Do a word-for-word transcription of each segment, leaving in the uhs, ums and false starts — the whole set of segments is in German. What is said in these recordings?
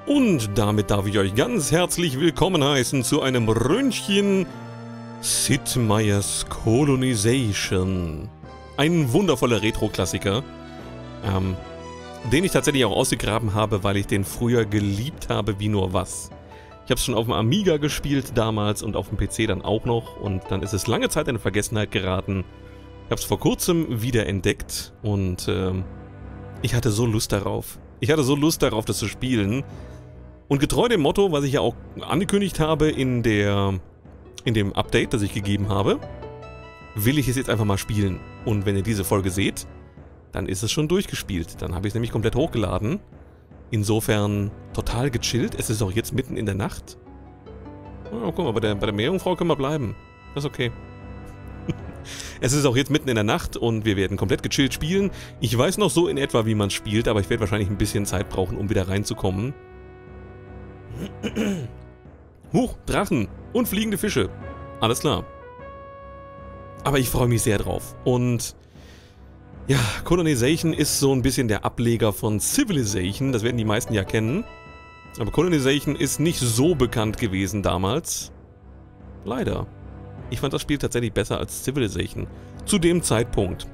Und damit darf ich euch ganz herzlich willkommen heißen zu einem Ründchen Sid Meier's Colonization. Ein wundervoller Retro-Klassiker, ähm, den ich tatsächlich auch ausgegraben habe, weil ich den früher geliebt habe wie nur was. Ich habe es schon auf dem Amiga gespielt damals und auf dem P C dann auch noch und dann ist es lange Zeit in Vergessenheit geraten. Ich habe es vor kurzem wieder entdeckt und ähm, ich hatte so Lust darauf. Ich hatte so Lust darauf, das zu spielen. Und getreu dem Motto, was ich ja auch angekündigt habe in der in dem Update, das ich gegeben habe, will ich es jetzt einfach mal spielen. Und wenn ihr diese Folge seht, dann ist es schon durchgespielt. Dann habe ich es nämlich komplett hochgeladen. Insofern total gechillt. Es ist auch jetzt mitten in der Nacht. Oh, guck mal, bei der, bei der Meerjungfrau können wir bleiben. Das ist okay. Es ist auch jetzt mitten in der Nacht und wir werden komplett gechillt spielen. Ich weiß noch so in etwa, wie man spielt, aber ich werde wahrscheinlich ein bisschen Zeit brauchen, um wieder reinzukommen. Huch, Drachen und fliegende Fische. Alles klar. Aber ich freue mich sehr drauf. Und ja, Colonization ist so ein bisschen der Ableger von Civilization. Das werden die meisten ja kennen. Aber Colonization ist nicht so bekannt gewesen damals. Leider. Ich fand das Spiel tatsächlich besser als Civilization. Zu dem Zeitpunkt.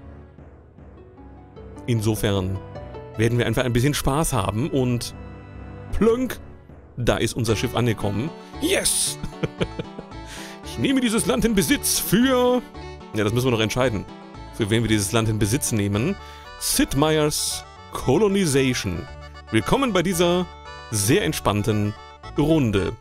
Insofern werden wir einfach ein bisschen Spaß haben und plönk, da ist unser Schiff angekommen. Yes! Ich nehme dieses Land in Besitz für... Ja, das müssen wir noch entscheiden. Für wen wir dieses Land in Besitz nehmen. Sid Meier's Colonization. Willkommen bei dieser sehr entspannten Runde.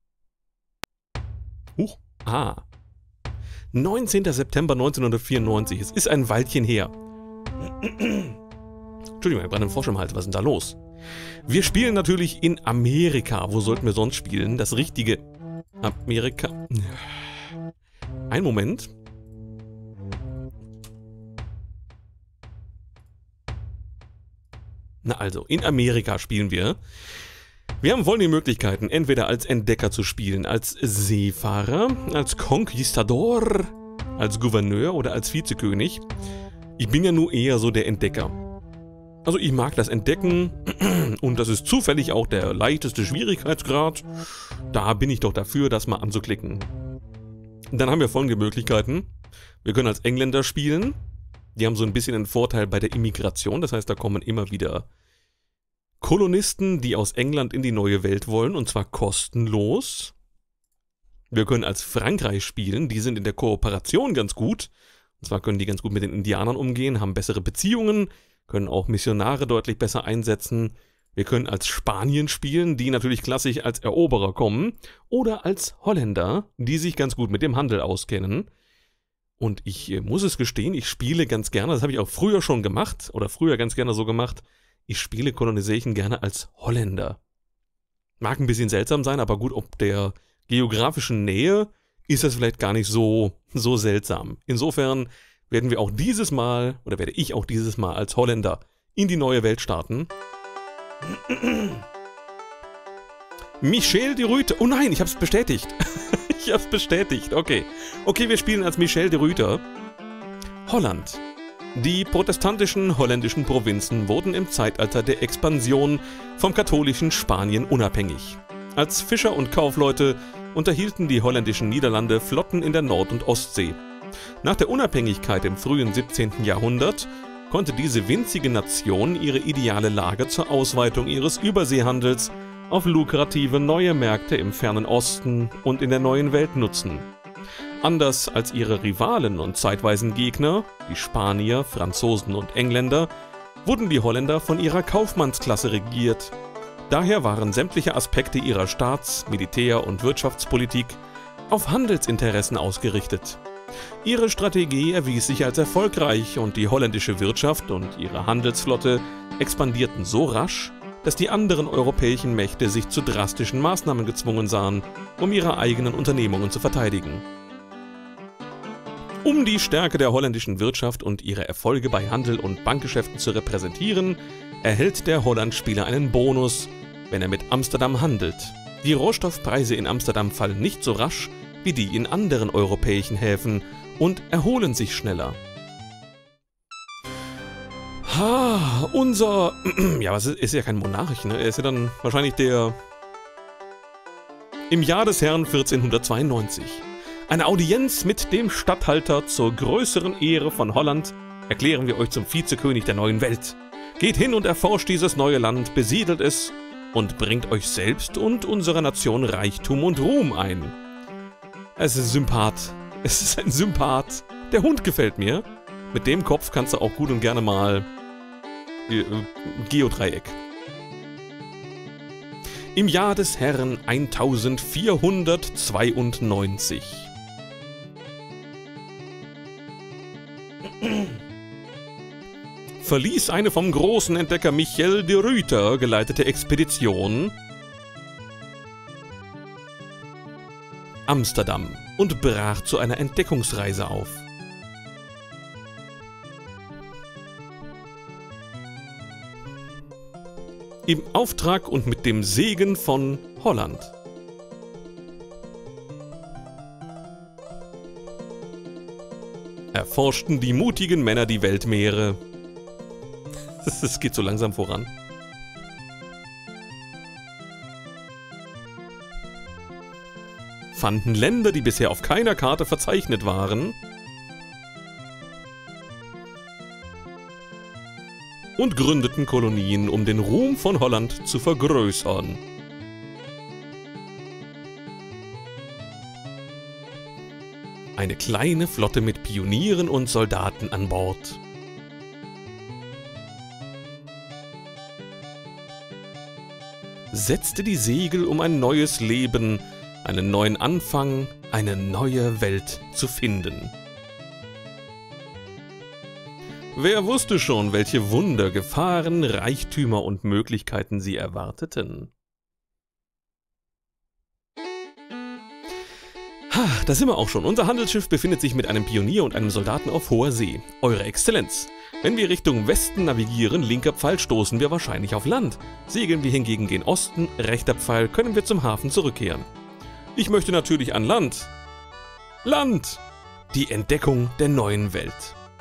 Huch, ah. neunzehnter September neunzehnhundertvierundneunzig. Es ist ein Weilchen her. Entschuldigung, ich habe einen Frosch im Hals. Was ist denn da los? Wir spielen natürlich in Amerika. Wo sollten wir sonst spielen? Das richtige Amerika. Ein Moment. Na also, in Amerika spielen wir. Wir haben folgende Möglichkeiten, entweder als Entdecker zu spielen, als Seefahrer, als Conquistador, als Gouverneur oder als Vizekönig. Ich bin ja nur eher so der Entdecker. Also ich mag das Entdecken und das ist zufällig auch der leichteste Schwierigkeitsgrad. Da bin ich doch dafür, das mal anzuklicken. Dann haben wir folgende Möglichkeiten. Wir können als Engländer spielen. Die haben so ein bisschen einen Vorteil bei der Immigration, das heißt, da kommen immer wieder Kolonisten, die aus England in die neue Welt wollen, und zwar kostenlos. Wir können als Frankreich spielen, die sind in der Kooperation ganz gut. Und zwar können die ganz gut mit den Indianern umgehen, haben bessere Beziehungen, können auch Missionare deutlich besser einsetzen. Wir können als Spanien spielen, die natürlich klassisch als Eroberer kommen. Oder als Holländer, die sich ganz gut mit dem Handel auskennen. Und ich äh, muss es gestehen, ich spiele ganz gerne, das habe ich auch früher schon gemacht, oder früher ganz gerne so gemacht, ich spiele Colonization gerne als Holländer. Mag ein bisschen seltsam sein, aber gut, ob der geografischen Nähe ist das vielleicht gar nicht so, so seltsam. Insofern werden wir auch dieses Mal, oder werde ich auch dieses Mal als Holländer in die neue Welt starten. Michel de Ruyter, oh nein, ich habe es bestätigt. Ich hab's bestätigt, okay. Okay, wir spielen als Michel de Ruyter. Holland. Die protestantischen holländischen Provinzen wurden im Zeitalter der Expansion vom katholischen Spanien unabhängig. Als Fischer und Kaufleute unterhielten die holländischen Niederlande Flotten in der Nord- und Ostsee. Nach der Unabhängigkeit im frühen siebzehnten Jahrhundert konnte diese winzige Nation ihre ideale Lage zur Ausweitung ihres Überseehandels auf lukrative neue Märkte im fernen Osten und in der neuen Welt nutzen. Anders als ihre Rivalen und zeitweisen Gegner, die Spanier, Franzosen und Engländer, wurden die Holländer von ihrer Kaufmannsklasse regiert. Daher waren sämtliche Aspekte ihrer Staats-, Militär- und Wirtschaftspolitik auf Handelsinteressen ausgerichtet. Ihre Strategie erwies sich als erfolgreich und die holländische Wirtschaft und ihre Handelsflotte expandierten so rasch, dass die anderen europäischen Mächte sich zu drastischen Maßnahmen gezwungen sahen, um ihre eigenen Unternehmungen zu verteidigen. Um die Stärke der holländischen Wirtschaft und ihre Erfolge bei Handel und Bankgeschäften zu repräsentieren, erhält der Hollandspieler einen Bonus, wenn er mit Amsterdam handelt. Die Rohstoffpreise in Amsterdam fallen nicht so rasch wie die in anderen europäischen Häfen und erholen sich schneller. Ha, unser... Ja, was ist, ist ja kein Monarch, ne? Er ist ja dann wahrscheinlich der... Im Jahr des Herrn vierzehnhundertzweiundneunzig. Eine Audienz mit dem Statthalter zur größeren Ehre von Holland erklären wir euch zum Vizekönig der neuen Welt. Geht hin und erforscht dieses neue Land, besiedelt es und bringt euch selbst und unserer Nation Reichtum und Ruhm ein. Es ist ein Sympath. Es ist ein Sympath. Der Hund gefällt mir. Mit dem Kopf kannst du auch gut und gerne mal äh, Geodreieck. Im Jahr des Herrn eintausendvierhundertzweiundneunzig. Verließ eine vom großen Entdecker Michel de Ruyter geleitete Expedition Amsterdam und brach zu einer Entdeckungsreise auf. Im Auftrag und mit dem Segen von Holland. Erforschten die mutigen Männer die Weltmeere. Es geht so langsam voran. Fanden Länder, die bisher auf keiner Karte verzeichnet waren. Und gründeten Kolonien, um den Ruhm von Holland zu vergrößern. Eine kleine Flotte mit Pionieren und Soldaten an Bord. Setzte die Segel, um ein neues Leben, einen neuen Anfang, eine neue Welt zu finden. Wer wusste schon, welche Wunder, Gefahren, Reichtümer und Möglichkeiten sie erwarteten? Ha, da sind wir auch schon. Unser Handelsschiff befindet sich mit einem Pionier und einem Soldaten auf hoher See. Eure Exzellenz. Wenn wir Richtung Westen navigieren, linker Pfeil, stoßen wir wahrscheinlich auf Land. Segeln wir hingegen gen Osten, rechter Pfeil, können wir zum Hafen zurückkehren. Ich möchte natürlich an Land. Land! Die Entdeckung der neuen Welt.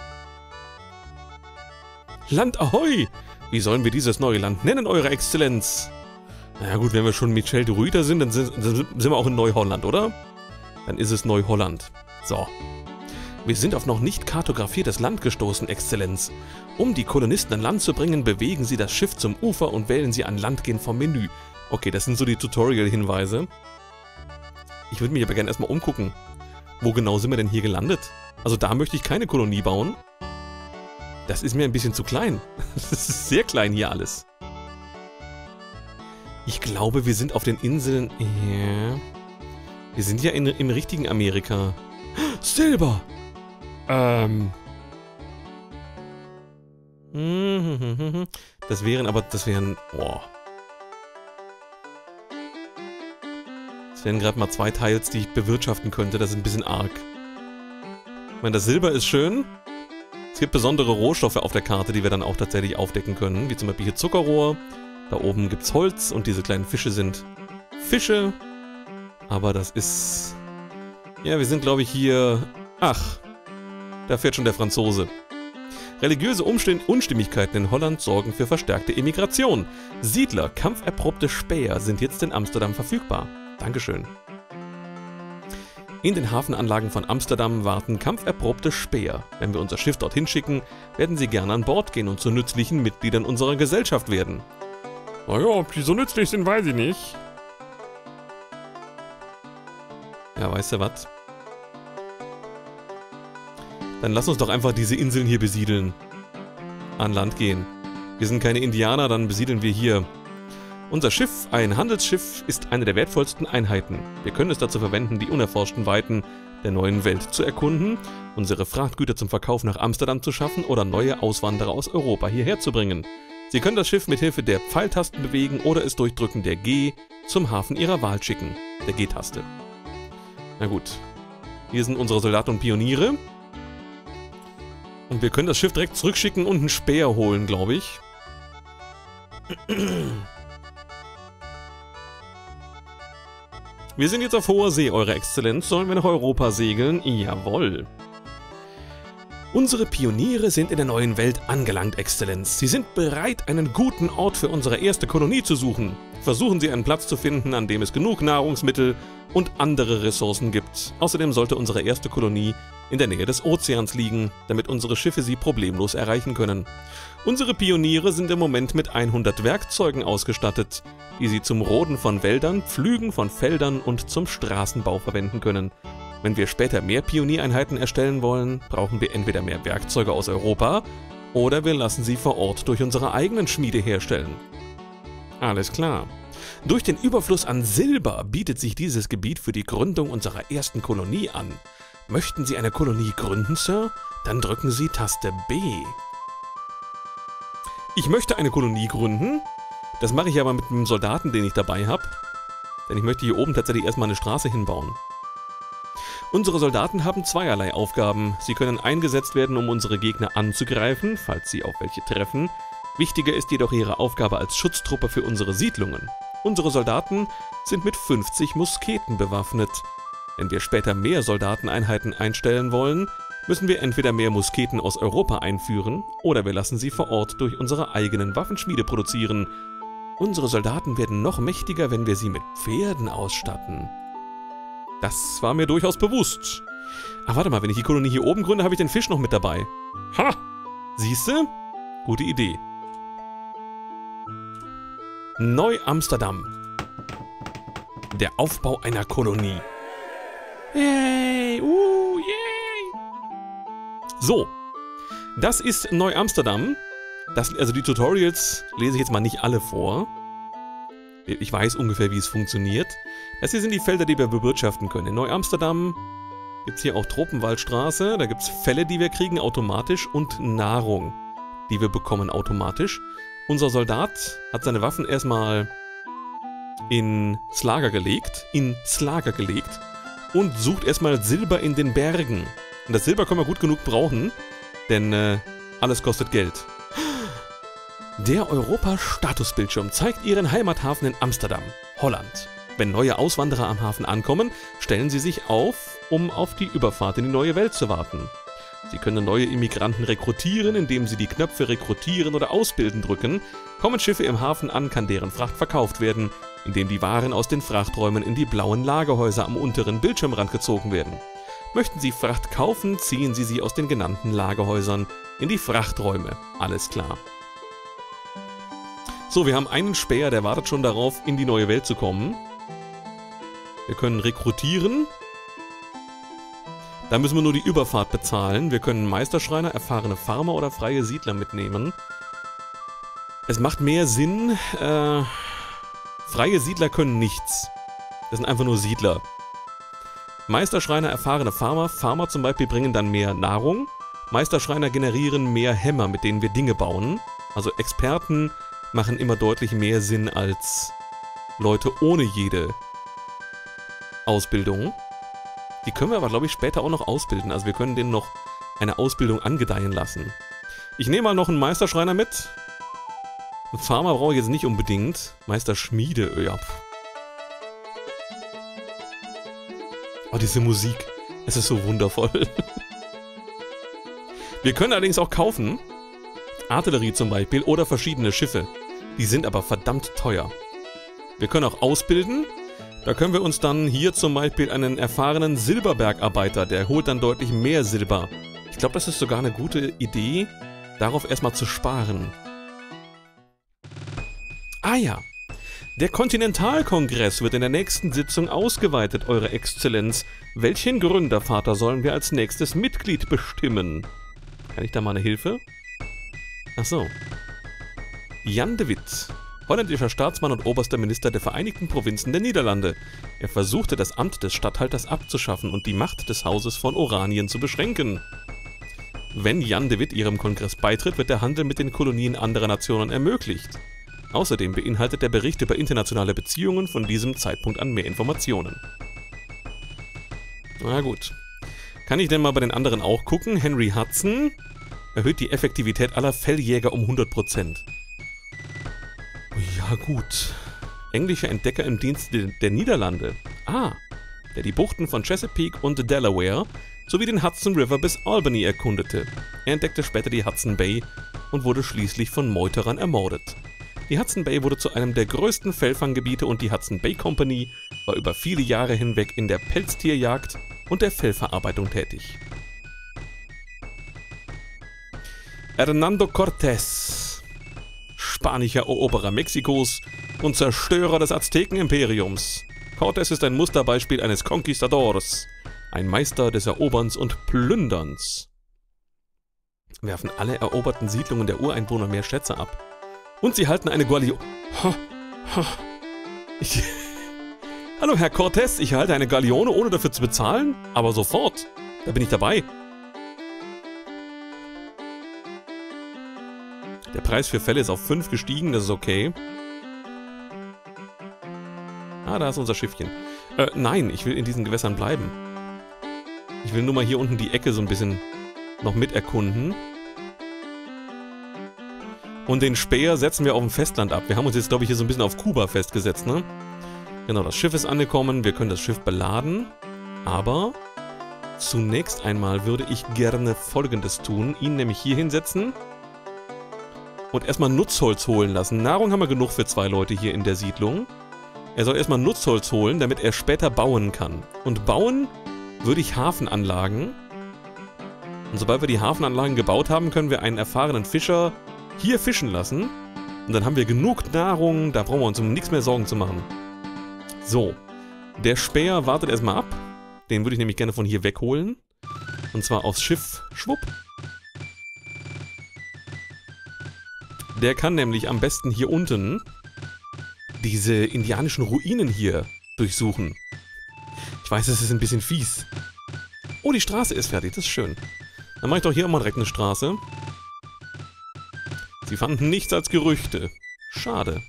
Land Ahoi! Wie sollen wir dieses neue Land nennen, Eure Exzellenz? Na ja gut, wenn wir schon Michel de Ruyter sind, dann sind, dann sind wir auch in Neuholland, oder? Dann ist es Neuholland. So. Wir sind auf noch nicht kartografiertes Land gestoßen, Exzellenz. Um die Kolonisten an Land zu bringen, bewegen Sie das Schiff zum Ufer und wählen Sie an Land gehen vom Menü. Okay, das sind so die Tutorial-Hinweise. Ich würde mich aber gerne erstmal umgucken. Wo genau sind wir denn hier gelandet? Also da möchte ich keine Kolonie bauen. Das ist mir ein bisschen zu klein. Das ist sehr klein hier alles. Ich glaube, wir sind auf den Inseln... Ja. Wir sind ja in, im richtigen Amerika. Silber! Ähm... Das wären aber... Das wären... Boah. Das wären gerade mal zwei Teils, die ich bewirtschaften könnte. Das ist ein bisschen arg. Ich meine, das Silber ist schön. Es gibt besondere Rohstoffe auf der Karte, die wir dann auch tatsächlich aufdecken können. Wie zum Beispiel hier Zuckerrohr. Da oben gibt es Holz und diese kleinen Fische sind Fische. Aber das ist... Ja, wir sind, glaube ich, hier... Ach, da fährt schon der Franzose. Religiöse Umständ Unstimmigkeiten in Holland sorgen für verstärkte Immigration. Siedler, kampferprobte Späher sind jetzt in Amsterdam verfügbar. Dankeschön. In den Hafenanlagen von Amsterdam warten kampferprobte Späher. Wenn wir unser Schiff dorthin schicken, werden sie gerne an Bord gehen und zu nützlichen Mitgliedern unserer Gesellschaft werden. Naja, ob die so nützlich sind, weiß ich nicht. Ja, weißt du was? Dann lass uns doch einfach diese Inseln hier besiedeln. An Land gehen. Wir sind keine Indianer, dann besiedeln wir hier. Unser Schiff, ein Handelsschiff, ist eine der wertvollsten Einheiten. Wir können es dazu verwenden, die unerforschten Weiten der neuen Welt zu erkunden, unsere Frachtgüter zum Verkauf nach Amsterdam zu schaffen oder neue Auswanderer aus Europa hierher zu bringen. Sie können das Schiff mit Hilfe der Pfeiltasten bewegen oder es durch Drücken der G zum Hafen Ihrer Wahl schicken. Der G-Taste. Na gut. Hier sind unsere Soldaten und Pioniere. Und wir können das Schiff direkt zurückschicken und einen Speer holen, glaube ich. Wir sind jetzt auf hoher See, Eure Exzellenz. Sollen wir nach Europa segeln? Jawohl. Unsere Pioniere sind in der neuen Welt angelangt, Exzellenz. Sie sind bereit, einen guten Ort für unsere erste Kolonie zu suchen. Versuchen Sie einen Platz zu finden, an dem es genug Nahrungsmittel und andere Ressourcen gibt. Außerdem sollte unsere erste Kolonie in der Nähe des Ozeans liegen, damit unsere Schiffe sie problemlos erreichen können. Unsere Pioniere sind im Moment mit hundert Werkzeugen ausgestattet, die sie zum Roden von Wäldern, Pflügen von Feldern und zum Straßenbau verwenden können. Wenn wir später mehr Pioniereinheiten erstellen wollen, brauchen wir entweder mehr Werkzeuge aus Europa oder wir lassen sie vor Ort durch unsere eigenen Schmiede herstellen. Alles klar. Durch den Überfluss an Silber bietet sich dieses Gebiet für die Gründung unserer ersten Kolonie an. Möchten Sie eine Kolonie gründen, Sir? Dann drücken Sie Taste B. Ich möchte eine Kolonie gründen. Das mache ich aber mit einem Soldaten, den ich dabei habe. Denn ich möchte hier oben tatsächlich erstmal eine Straße hinbauen. Unsere Soldaten haben zweierlei Aufgaben. Sie können eingesetzt werden, um unsere Gegner anzugreifen, falls sie auf welche treffen. Wichtiger ist jedoch ihre Aufgabe als Schutztruppe für unsere Siedlungen. Unsere Soldaten sind mit fünfzig Musketen bewaffnet. Wenn wir später mehr Soldateneinheiten einstellen wollen, müssen wir entweder mehr Musketen aus Europa einführen oder wir lassen sie vor Ort durch unsere eigenen Waffenschmiede produzieren. Unsere Soldaten werden noch mächtiger, wenn wir sie mit Pferden ausstatten. Das war mir durchaus bewusst. Ach, warte mal, wenn ich die Kolonie hier oben gründe, habe ich den Fisch noch mit dabei. Ha! Siehste? Gute Idee. Neu-Amsterdam. Der Aufbau einer Kolonie. Yay! Uh, yay! So. Das ist Neu-Amsterdam. Das, also die Tutorials lese ich jetzt mal nicht alle vor. Ich weiß ungefähr, wie es funktioniert. Das hier sind die Felder, die wir bewirtschaften können. In Neu-Amsterdam gibt es hier auch Tropenwaldstraße. Da gibt es Felle, die wir kriegen automatisch und Nahrung, die wir bekommen automatisch. Unser Soldat hat seine Waffen erstmal ins Lager gelegt, ins Lager gelegt und sucht erstmal Silber in den Bergen. Und das Silber können wir gut genug brauchen, denn äh, alles kostet Geld. Der Europa-Statusbildschirm zeigt Ihren Heimathafen in Amsterdam, Holland. Wenn neue Auswanderer am Hafen ankommen, stellen sie sich auf, um auf die Überfahrt in die neue Welt zu warten. Sie können neue Immigranten rekrutieren, indem sie die Knöpfe Rekrutieren oder Ausbilden drücken. Kommen Schiffe im Hafen an, kann deren Fracht verkauft werden, indem die Waren aus den Frachträumen in die blauen Lagerhäuser am unteren Bildschirmrand gezogen werden. Möchten Sie Fracht kaufen, ziehen Sie sie aus den genannten Lagerhäusern in die Frachträume. Alles klar. So, wir haben einen Späher, der wartet schon darauf, in die neue Welt zu kommen. Wir können rekrutieren. Da müssen wir nur die Überfahrt bezahlen. Wir können Meisterschreiner, erfahrene Farmer oder freie Siedler mitnehmen. Es macht mehr Sinn. Äh, freie Siedler können nichts. Das sind einfach nur Siedler. Meisterschreiner, erfahrene Farmer. Farmer zum Beispiel bringen dann mehr Nahrung. Meisterschreiner generieren mehr Hämmer, mit denen wir Dinge bauen. Also Experten machen immer deutlich mehr Sinn als Leute ohne jede Ausbildung. Die können wir aber, glaube ich, später auch noch ausbilden. Also wir können denen noch eine Ausbildung angedeihen lassen. Ich nehme mal noch einen Meisterschreiner mit. Einen Farmer brauche ich jetzt nicht unbedingt. Meisterschmiede, ja. Oh, diese Musik. Es ist so wundervoll. Wir können allerdings auch kaufen. Artillerie zum Beispiel oder verschiedene Schiffe. Die sind aber verdammt teuer. Wir können auch ausbilden. Da können wir uns dann hier zum Beispiel einen erfahrenen Silberbergarbeiter, der holt dann deutlich mehr Silber. Ich glaube, das ist sogar eine gute Idee, darauf erstmal zu sparen. Ah ja, der Kontinentalkongress wird in der nächsten Sitzung ausgeweitet, Eure Exzellenz. Welchen Gründervater sollen wir als nächstes Mitglied bestimmen? Kann ich da mal eine Hilfe? Ach so. Jan de Witt, holländischer Staatsmann und oberster Minister der Vereinigten Provinzen der Niederlande. Er versuchte, das Amt des Statthalters abzuschaffen und die Macht des Hauses von Oranien zu beschränken. Wenn Jan de Witt ihrem Kongress beitritt, wird der Handel mit den Kolonien anderer Nationen ermöglicht. Außerdem beinhaltet der Bericht über internationale Beziehungen von diesem Zeitpunkt an mehr Informationen. Na gut. Kann ich denn mal bei den anderen auch gucken? Henry Hudson erhöht die Effektivität aller Felljäger um hundert Prozent. Ja gut. Englischer Entdecker im Dienst der Niederlande. Ah, der die Buchten von Chesapeake und Delaware sowie den Hudson River bis Albany erkundete. Er entdeckte später die Hudson Bay und wurde schließlich von Meuterern ermordet. Die Hudson Bay wurde zu einem der größten Fellfanggebiete und die Hudson Bay Company war über viele Jahre hinweg in der Pelztierjagd und der Fellverarbeitung tätig. Hernando Cortés, spanischer Eroberer Mexikos und Zerstörer des Aztekenimperiums. Cortés ist ein Musterbeispiel eines Conquistadors, ein Meister des Eroberns und Plünderns. Werfen alle eroberten Siedlungen der Ureinwohner mehr Schätze ab. Und sie halten eine Galeone. Ha, ha. Ich Hallo Herr Cortés, ich erhalte eine Galeone, ohne dafür zu bezahlen? Aber sofort. Da bin ich dabei. Der Preis für Felle ist auf fünf gestiegen, das ist okay. Ah, da ist unser Schiffchen. Äh, nein, ich will in diesen Gewässern bleiben. Ich will nur mal hier unten die Ecke so ein bisschen noch mit erkunden. Und den Speer setzen wir auf dem Festland ab. Wir haben uns jetzt, glaube ich, hier so ein bisschen auf Kuba festgesetzt, ne? Genau, das Schiff ist angekommen. Wir können das Schiff beladen. Aber zunächst einmal würde ich gerne Folgendes tun. Ihn nämlich hier hinsetzen. Und erstmal Nutzholz holen lassen. Nahrung haben wir genug für zwei Leute hier in der Siedlung. Er soll erstmal Nutzholz holen, damit er später bauen kann. Und bauen würde ich Hafenanlagen. Und sobald wir die Hafenanlagen gebaut haben, können wir einen erfahrenen Fischer hier fischen lassen. Und dann haben wir genug Nahrung, da brauchen wir uns um nichts mehr Sorgen zu machen. So, der Späher wartet erstmal ab. Den würde ich nämlich gerne von hier wegholen. Und zwar aufs Schiff. Schwupp. Der kann nämlich am besten hier unten diese indianischen Ruinen hier durchsuchen. Ich weiß, es ist ein bisschen fies. Oh, die Straße ist fertig, das ist schön. Dann mache ich doch hier auch mal direkt eine Straße. Sie fanden nichts als Gerüchte. Schade.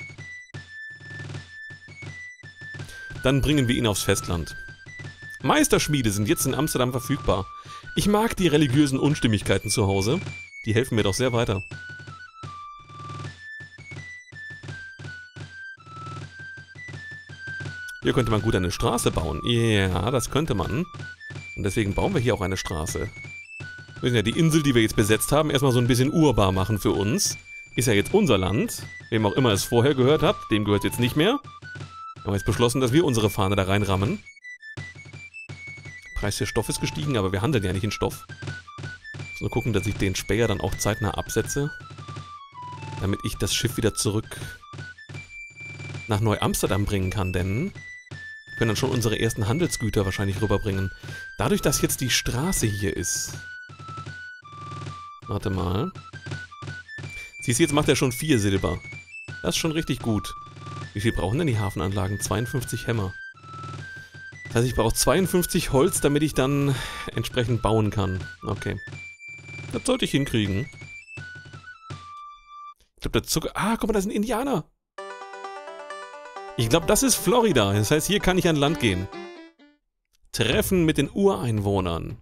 Dann bringen wir ihn aufs Festland. Meisterschmiede sind jetzt in Amsterdam verfügbar. Ich mag die religiösen Unstimmigkeiten zu Hause. Die helfen mir doch sehr weiter. Hier könnte man gut eine Straße bauen. Ja, das könnte man. Und deswegen bauen wir hier auch eine Straße. Wir müssen ja die Insel, die wir jetzt besetzt haben, erstmal so ein bisschen urbar machen für uns. Ist ja jetzt unser Land. Wem auch immer es vorher gehört hat, dem gehört es jetzt nicht mehr. Wir haben jetzt beschlossen, dass wir unsere Fahne da reinrammen. Preis für Stoff ist gestiegen, aber wir handeln ja nicht in Stoff. So gucken, dass ich den Späher dann auch zeitnah absetze. Damit ich das Schiff wieder zurück nach Neu-Amsterdam bringen kann, denn wir können dann schon unsere ersten Handelsgüter wahrscheinlich rüberbringen. Dadurch, dass jetzt die Straße hier ist. Warte mal. Siehst du, jetzt macht er schon vier Silber. Das ist schon richtig gut. Wie viel brauchen denn die Hafenanlagen? zweiundfünfzig Hämmer. Das heißt, ich brauche zweiundfünfzig Holz, damit ich dann entsprechend bauen kann. Okay. Das sollte ich hinkriegen. Ich glaube, der Zucker... Ah, guck mal, da sind Indianer. Ich glaube, das ist Florida. Das heißt, hier kann ich an Land gehen. Treffen mit den Ureinwohnern.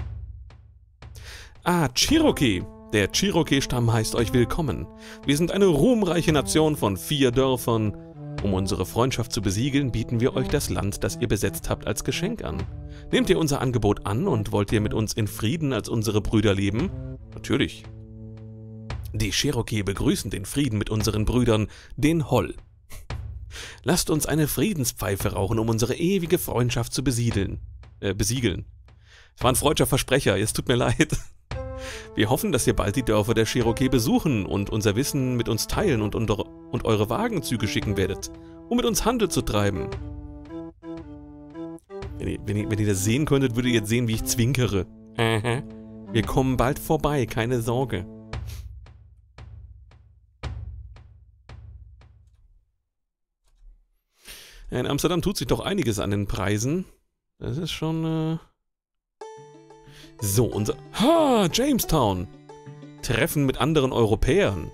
Ah, Cherokee. Der Cherokee-Stamm heißt euch willkommen. Wir sind eine ruhmreiche Nation von vier Dörfern. Um unsere Freundschaft zu besiegeln, bieten wir euch das Land, das ihr besetzt habt, als Geschenk an. Nehmt ihr unser Angebot an und wollt ihr mit uns in Frieden als unsere Brüder leben? Natürlich. Die Cherokee begrüßen den Frieden mit unseren Brüdern, den Holl. Lasst uns eine Friedenspfeife rauchen, um unsere ewige Freundschaft zu besiedeln. Äh, besiegeln. Es war ein freudscher Versprecher, es tut mir leid. Wir hoffen, dass ihr bald die Dörfer der Cherokee besuchen und unser Wissen mit uns teilen und, und, und eure Wagenzüge schicken werdet, um mit uns Handel zu treiben. Wenn ihr, wenn ihr, wenn ihr das sehen könntet, würdet ihr jetzt sehen, wie ich zwinkere. Aha. Wir kommen bald vorbei, keine Sorge. Ja, in Amsterdam tut sich doch einiges an den Preisen. Das ist schon... Äh So, unser... Ha, Jamestown! Treffen mit anderen Europäern.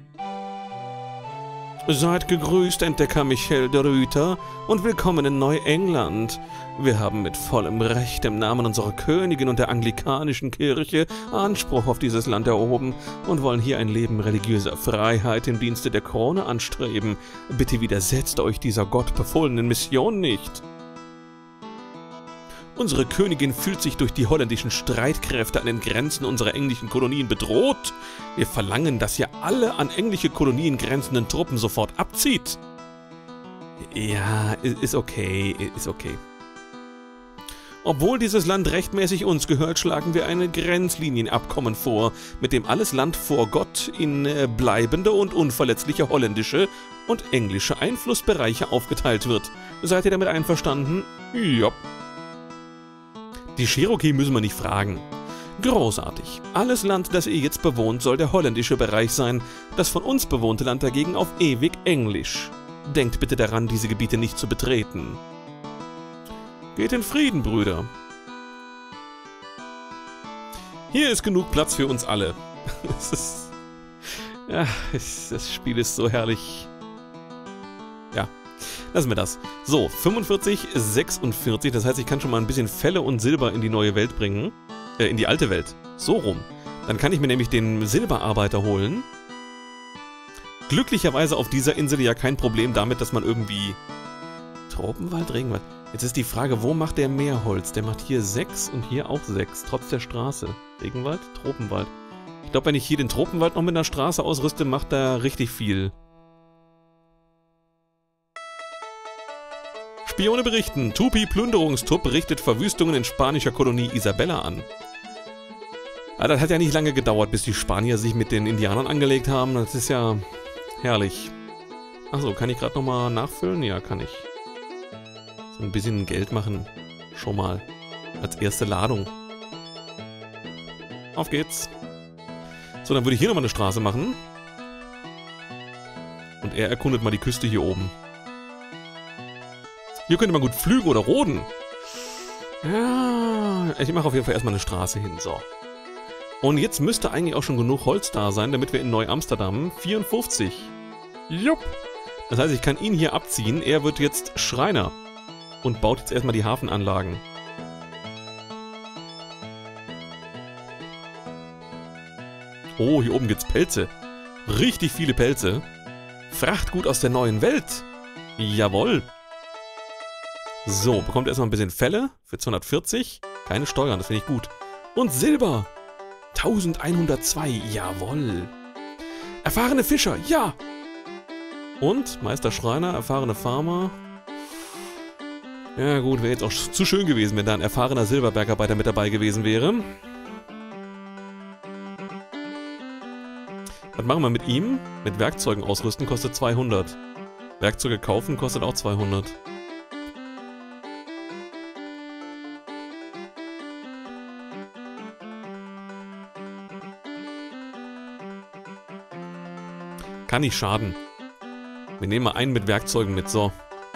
Seid gegrüßt, Entdecker Michel de Ruyter, und willkommen in Neuengland. Wir haben mit vollem Recht im Namen unserer Königin und der anglikanischen Kirche Anspruch auf dieses Land erhoben und wollen hier ein Leben religiöser Freiheit im Dienste der Krone anstreben. Bitte widersetzt euch dieser gottbefohlenen Mission nicht. Unsere Königin fühlt sich durch die holländischen Streitkräfte an den Grenzen unserer englischen Kolonien bedroht. Wir verlangen, dass ihr alle an englische Kolonien grenzenden Truppen sofort abzieht. Ja, ist okay, ist okay. Obwohl dieses Land rechtmäßig uns gehört, schlagen wir ein Grenzlinienabkommen vor, mit dem alles Land vor Gott in bleibende und unverletzliche holländische und englische Einflussbereiche aufgeteilt wird. Seid ihr damit einverstanden? Ja. Die Cherokee müssen wir nicht fragen. Großartig. Alles Land, das ihr jetzt bewohnt, soll der holländische Bereich sein, das von uns bewohnte Land dagegen auf ewig Englisch. Denkt bitte daran, diese Gebiete nicht zu betreten. Geht in Frieden, Brüder. Hier ist genug Platz für uns alle. Es ist, ja, es, das Spiel ist so herrlich. Ja, lassen wir das. So, fünfundvierzig, sechsundvierzig. Das heißt, ich kann schon mal ein bisschen Felle und Silber in die neue Welt bringen. Äh, in die alte Welt. So rum. Dann kann ich mir nämlich den Silberarbeiter holen. Glücklicherweise auf dieser Insel ja kein Problem damit, dass man irgendwie... Tropenwald, Regenwald... Jetzt ist die Frage, wo macht der mehr Holz? Der macht hier sechs und hier auch sechs, trotz der Straße. Regenwald, Tropenwald. Ich glaube, wenn ich hier den Tropenwald noch mit einer Straße ausrüste, macht er richtig viel. Spione berichten. Tupi-Plünderungstrupp berichtet Verwüstungen in spanischer Kolonie Isabella an. Aber das hat ja nicht lange gedauert, bis die Spanier sich mit den Indianern angelegt haben. Das ist ja herrlich. Achso, kann ich gerade nochmal nachfüllen? Ja, kann ich. So ein bisschen Geld machen. Schon mal. Als erste Ladung. Auf geht's. So, dann würde ich hier nochmal eine Straße machen. Und er erkundet mal die Küste hier oben. Hier könnte man gut pflügen oder roden. Ja, ich mache auf jeden Fall erstmal eine Straße hin. So. Und jetzt müsste eigentlich auch schon genug Holz da sein, damit wir in Neu-Amsterdam vierundfünfzig. Jupp. Das heißt, ich kann ihn hier abziehen. Er wird jetzt Schreiner. Und baut jetzt erstmal die Hafenanlagen. Oh, hier oben gibt's Pelze. Richtig viele Pelze. Frachtgut aus der neuen Welt. Jawohl. So, bekommt erstmal ein bisschen Felle für zweihundertvierzig. Keine Steuern, das finde ich gut. Und Silber. elfhundertzwei, jawohl. Erfahrene Fischer, ja. Und Meister Schreiner, erfahrene Farmer. Ja gut, wäre jetzt auch zu schön gewesen, wenn da ein erfahrener Silberbergarbeiter mit dabei gewesen wäre. Was machen wir mit ihm? Mit Werkzeugen ausrüsten kostet zweihundert. Werkzeuge kaufen kostet auch zweihundert. Kann nicht schaden. Wir nehmen mal einen mit Werkzeugen mit, so.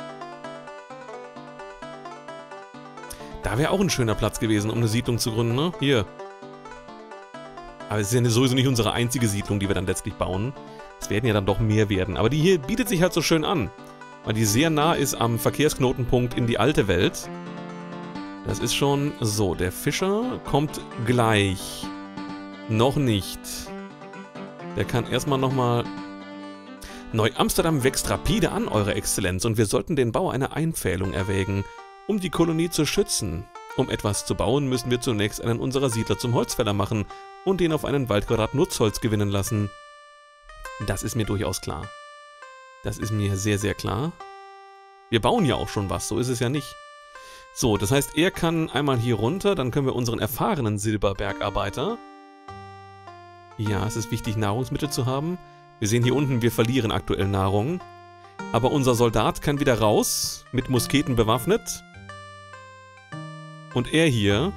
Da wäre auch ein schöner Platz gewesen, um eine Siedlung zu gründen, ne? Hier. Aber es ist ja sowieso nicht unsere einzige Siedlung, die wir dann letztlich bauen. Es werden ja dann doch mehr werden. Aber die hier bietet sich halt so schön an. Weil die sehr nah ist am Verkehrsknotenpunkt in die alte Welt. Das ist schon... So, der Fischer kommt gleich. Noch nicht. Der kann erstmal nochmal... Neu-Amsterdam wächst rapide an, Eure Exzellenz, und wir sollten den Bau einer Einpfählung erwägen, um die Kolonie zu schützen. Um etwas zu bauen, müssen wir zunächst einen unserer Siedler zum Holzfäller machen und den auf einen Waldquadrat Nutzholz gewinnen lassen. Das ist mir durchaus klar. Das ist mir sehr, sehr klar. Wir bauen ja auch schon was, so ist es ja nicht. So, das heißt, er kann einmal hier runter, dann können wir unseren erfahrenen Silberbergarbeiter... Ja, es ist wichtig, Nahrungsmittel zu haben. Wir sehen hier unten, wir verlieren aktuell Nahrung. Aber unser Soldat kann wieder raus, mit Musketen bewaffnet. Und er hier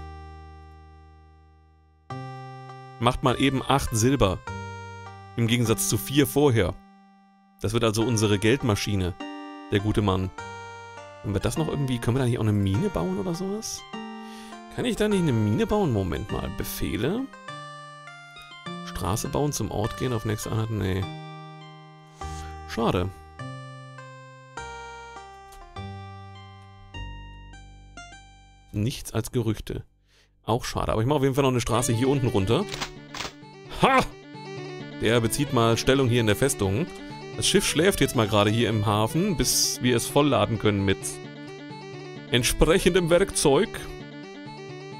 macht mal eben acht Silber. Im Gegensatz zu vier vorher. Das wird also unsere Geldmaschine. Der gute Mann. Wenn wir das noch irgendwie... Können wir da nicht auch eine Mine bauen oder sowas? Kann ich da nicht eine Mine bauen? Moment mal. Befehle? Straße bauen, zum Ort gehen, auf nächste Einheit? Nee. Schade. Nichts als Gerüchte. Auch schade. Aber ich mache auf jeden Fall noch eine Straße hier unten runter. Ha! Der bezieht mal Stellung hier in der Festung. Das Schiff schläft jetzt mal gerade hier im Hafen, bis wir es vollladen können mit entsprechendem Werkzeug.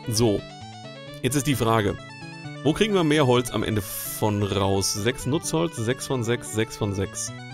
So, jetzt ist die Frage, wo kriegen wir mehr Holz am Ende von raus? sechs Nutzholz, sechs von sechs, sechs von sechs.